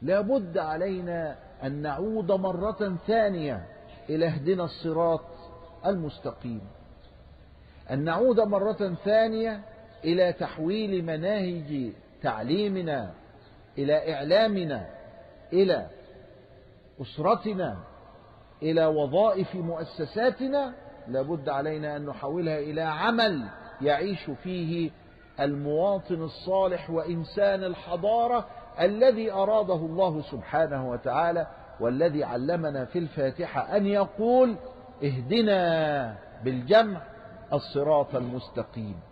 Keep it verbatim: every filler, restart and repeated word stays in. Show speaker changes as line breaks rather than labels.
لابد علينا أن نعود مرة ثانية إلى اهدنا الصراط المستقيم، أن نعود مرة ثانية إلى تحويل مناهج تعليمنا، إلى إعلامنا، إلى أسرتنا، إلى وظائف مؤسساتنا. لابد علينا أن نحولها إلى عمل يعيش فيه المواطن الصالح وإنسان الحضارة الذي أراده الله سبحانه وتعالى، والذي علمنا في الفاتحة أن يقول: اهدنا بالجمع الصراط المستقيم.